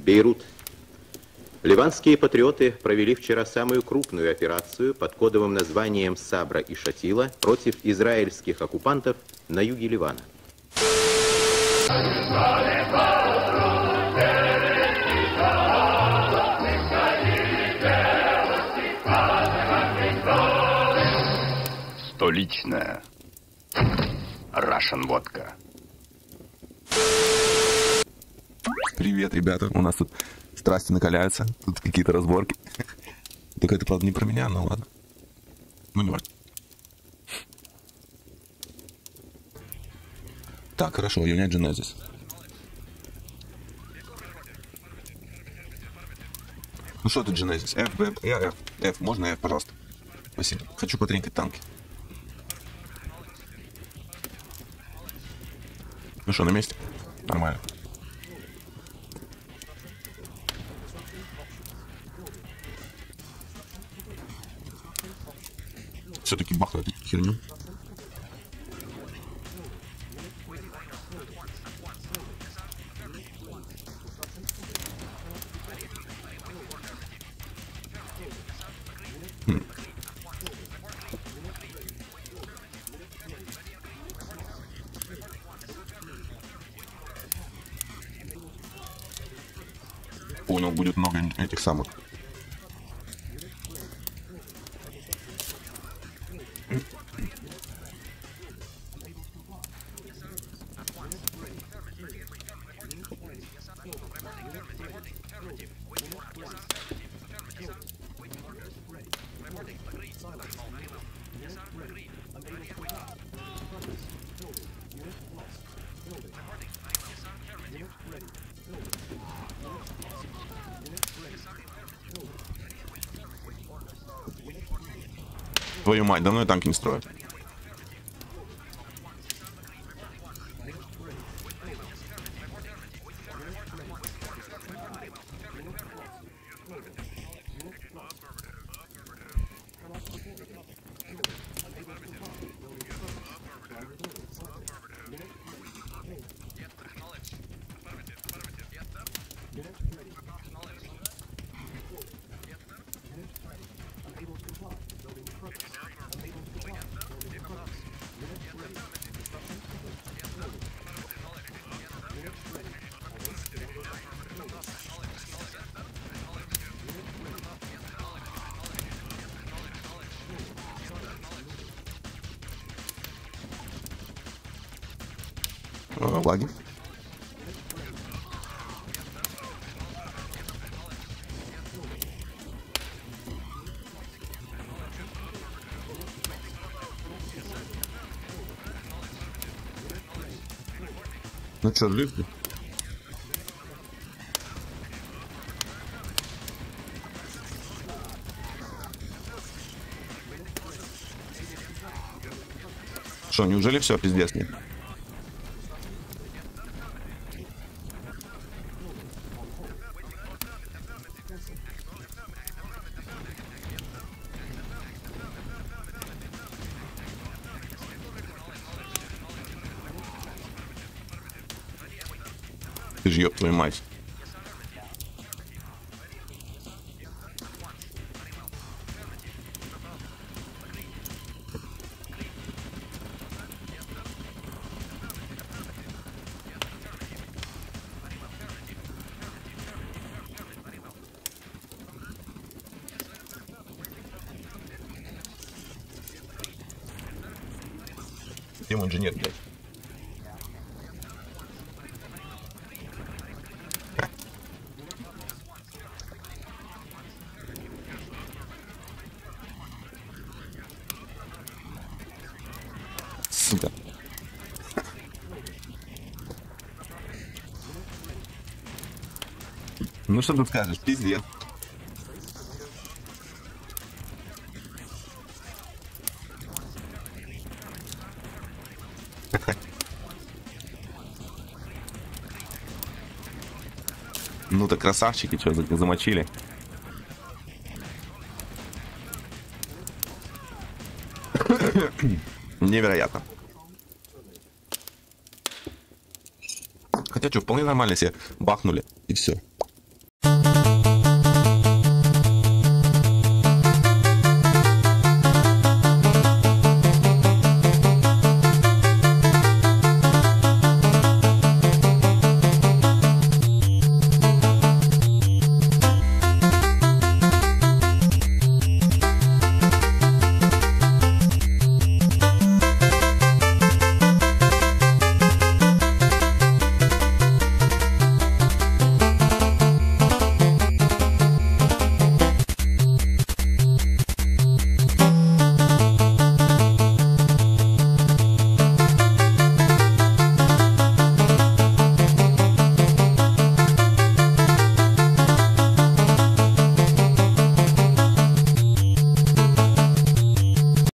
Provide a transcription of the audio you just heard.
Бейрут. Ливанские патриоты провели вчера самую крупную операцию под кодовым названием «Сабра и Шатила» против израильских оккупантов на юге Ливана. Столичная Russian водка. Привет, ребята. У нас тут страсти накаляются. Тут какие-то разборки. Только это, правда, не про меня, но ладно. Ну, не важно. Так, хорошо, юнит Genesis. Ну что тут Genesis? F, B, я F. F, можно F, пожалуйста? Спасибо. Хочу потренькать танки. Ну что, на месте? Нормально. Все-таки бахаю эту херню. Понял, будет много этих самых. Твою мать, давно я танки не строю. Лаги. Ну что, жив? Что, неужели все, пиздец нет? Ты ж ёб твою мать. Тема инженер, блядь. Сука. Ну что тут скажешь, пиздец. Ну-то красавчики, что замочили. Невероятно. Хотя что, вполне нормально себе бахнули, и все.